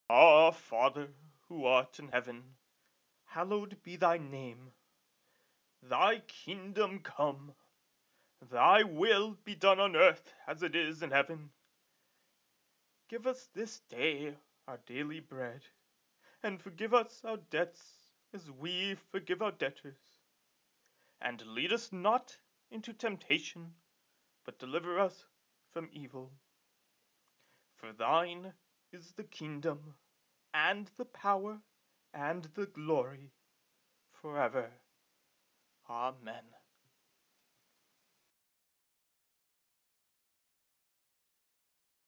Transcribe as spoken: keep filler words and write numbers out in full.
Our Father, who art in heaven, hallowed be thy name. Thy kingdom come, thy will be done on earth as it is in heaven. Give us this day our daily bread, and forgive us our debts as we forgive our debtors. And lead us not into temptation, but deliver us from evil. For thine is the kingdom, and the power, and the glory, forever. Amen.